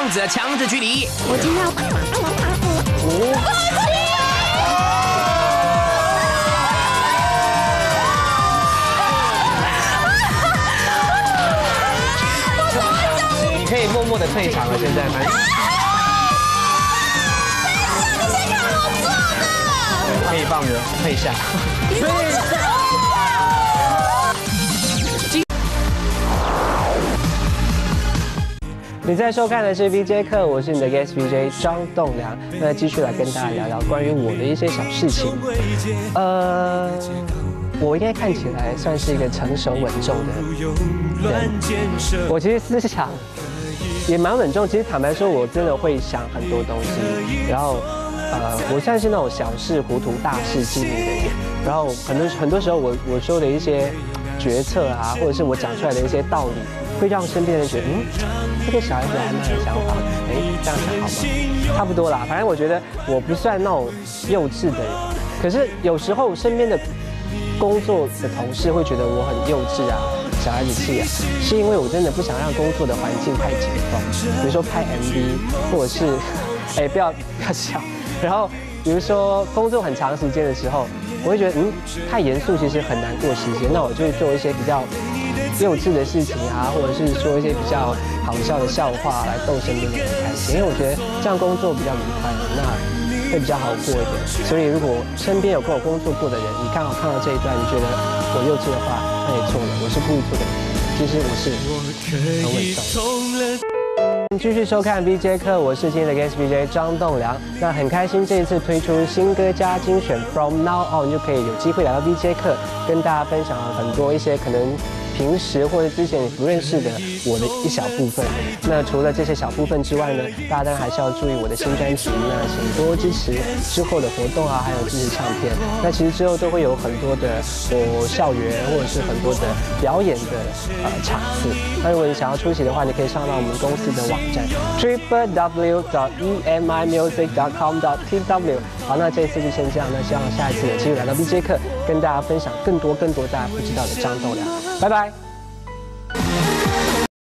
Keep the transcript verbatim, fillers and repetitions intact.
子的强制距离。 我今天要。 你可以默默的退场了，现在蛮。可以放人退下。你在收看的是 V J 课，我是你的 guest V J 张栋梁。那继续来跟大家聊聊关于我的一些小事情。呃，我应该看起来算是一个成熟稳重的人。我其实思想也蛮稳重，其实坦白说，我真的会想很多东西，然后。呃，我算是那种小事糊涂、大事记名的人。然后很多很多时候我，我我说的一些决策啊，或者是我讲出来的一些道理，会让身边人觉得，嗯，这个小孩子还蛮有想法的。哎，这样想好吗？差不多啦。反正我觉得我不算那种幼稚的人，可是有时候身边的工作的同事会觉得我很幼稚啊，小孩子气啊，是因为我真的不想让工作的环境太紧绷，比如说拍 M V， 或者是，哎，不要不要笑。然后，比如说工作很长时间的时候，我会觉得，嗯，太严肃其实很难过时间。那我就会做一些比较幼稚的事情啊，或者是说一些比较好笑的笑话来逗身边的人开心。因为我觉得这样工作比较愉快，那会比较好过一点。所以如果身边有跟我工作过的人，你刚好看到这一段，你觉得我幼稚的话，那也错了，我是故意做的。其实我是很稳重。继续收看 V J 课，我是今天的 guest V J 张栋梁。那很开心这一次推出新歌加精选 ，From Now On 就可以有机会来到 V J 课，跟大家分享很多一些可能平时或者之前你不认识的我的一小部分。那除了这些小部分之外呢，大家当然还是要注意我的新专辑，那请多支持之后的活动啊，还有支持唱片。那其实之后都会有很多的我校园或者是很多的表演的呃场次。那如果你想要出席的话，你可以上到我们公司的网站 triple w dot e m i music dot com dot t w。好，那这一次就先这样，那希望下一次有机会来到 V J 课，跟大家分享更多更多大家不知道的张栋梁。拜拜。